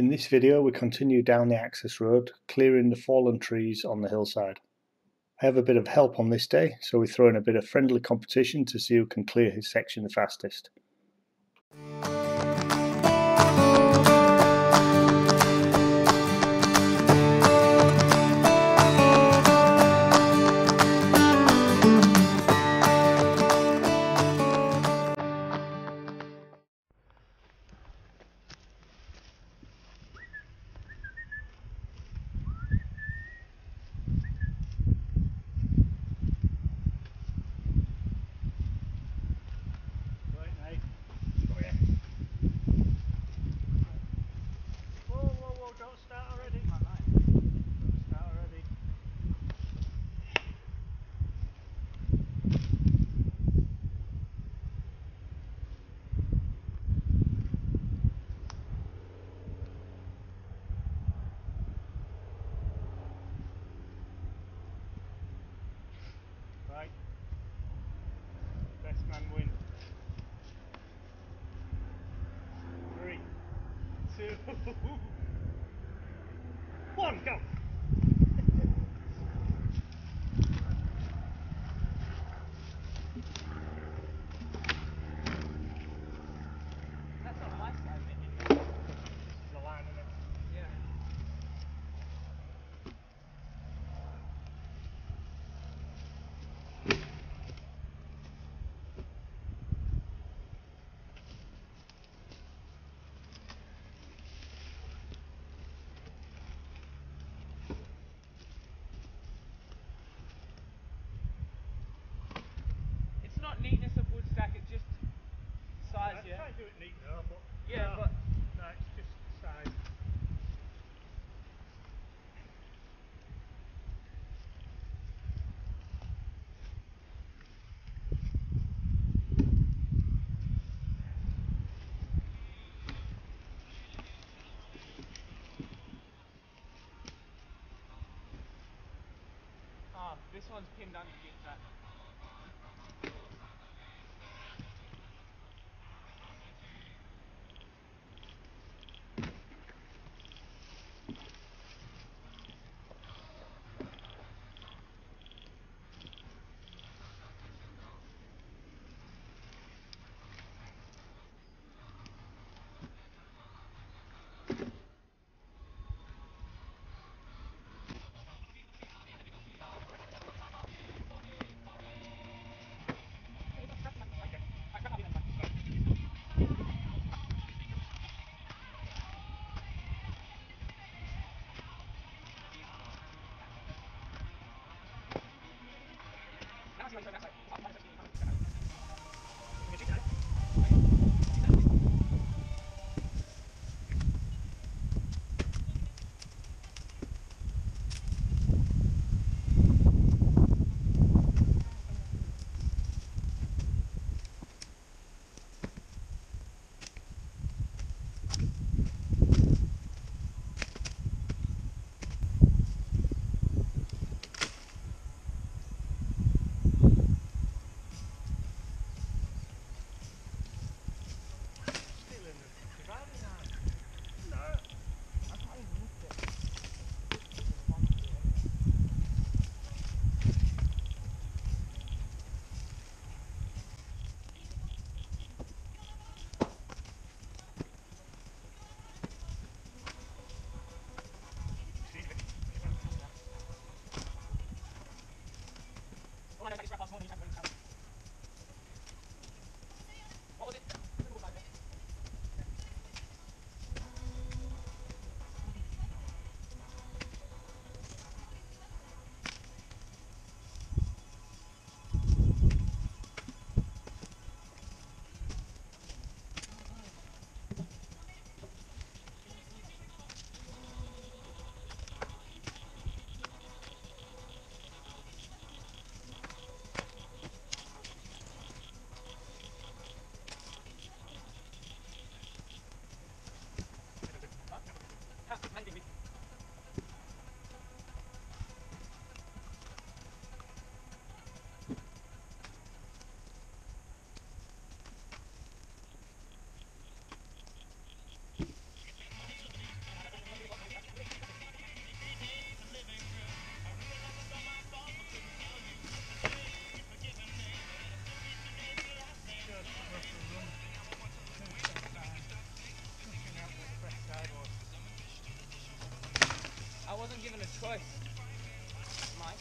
In this video we continue down the access road, clearing the fallen trees on the hillside. I have a bit of help on this day, so we throw in a bit of friendly competition to see who can clear his section the fastest. Don't start already. Don't start already. Right. Best man win. 3, 2, 1, go! That's on my side, mate. This is the line, isn't it? Yeah. It's not neatness of wood stack, it's just size, yeah? I try and do it neat though, but... Yeah, no, but... No, it's just size. Oh, this one's pinned underneath that. choice. Mike.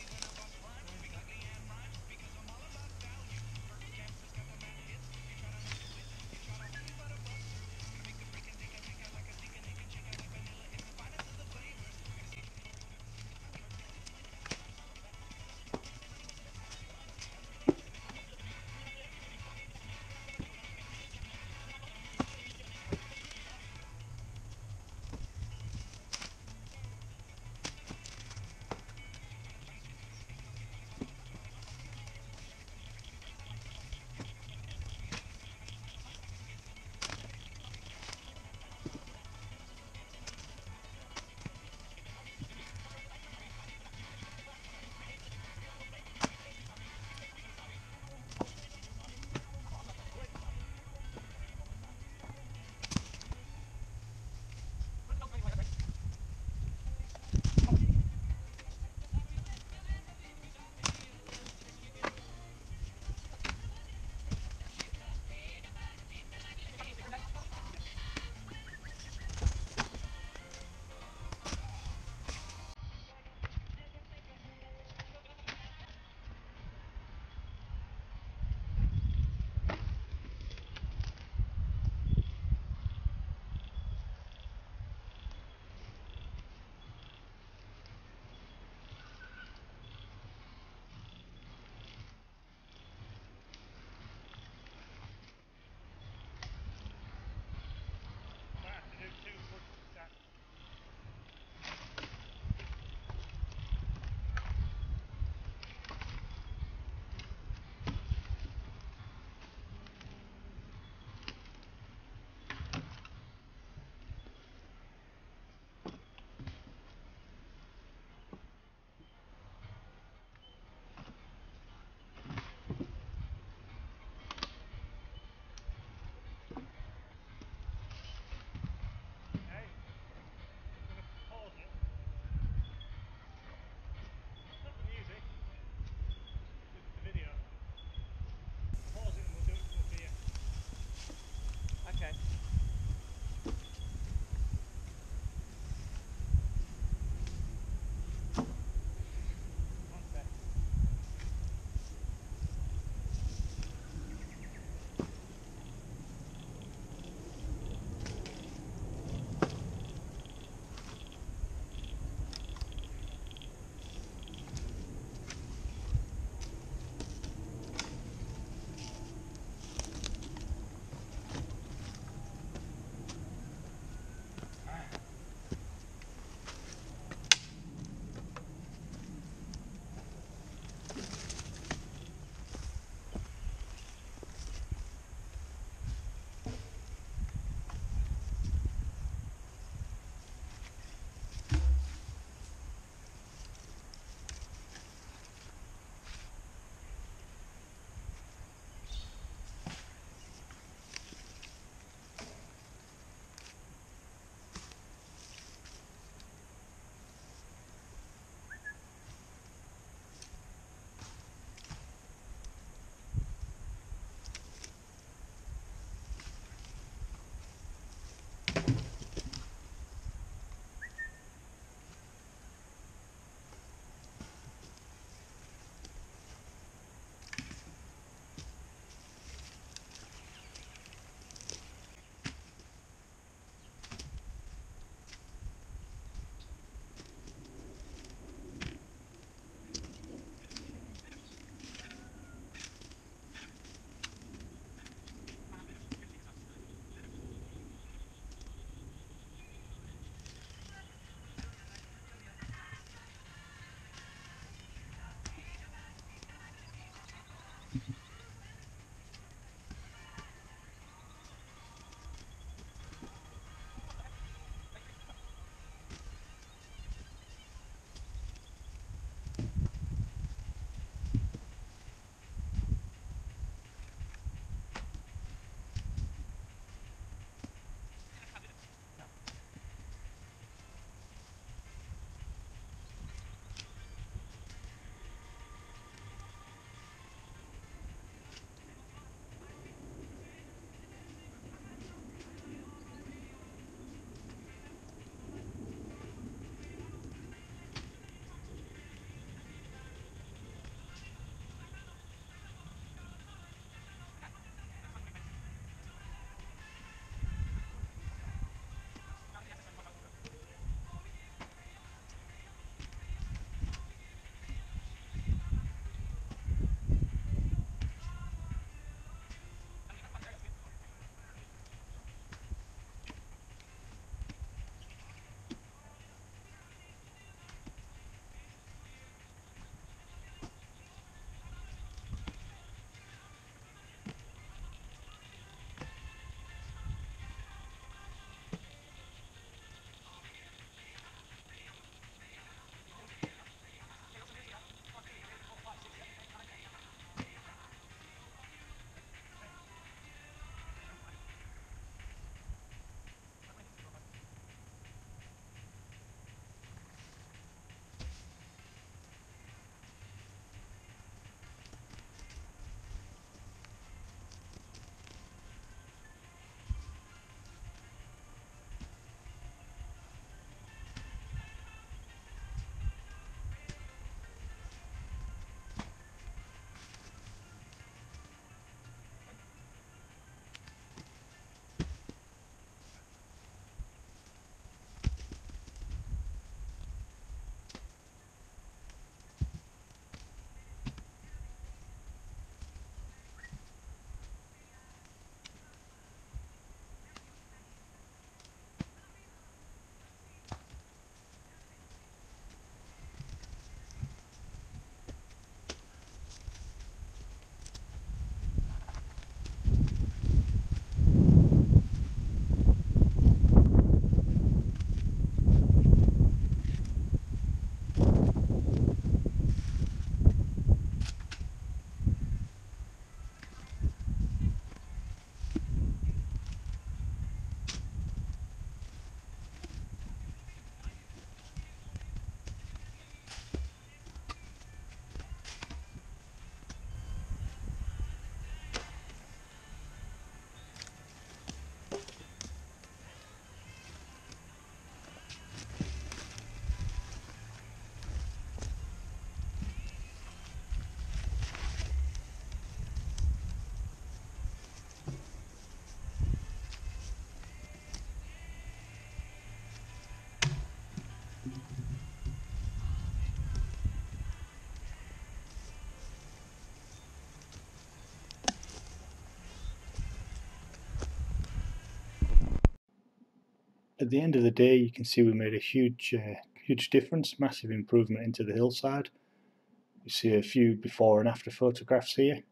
At the end of the day, you can see we made a huge difference, massive improvement into the hillside. You see a few before and after photographs here.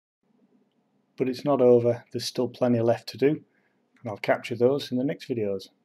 But it's not over, there's still plenty left to do, and I'll capture those in the next videos.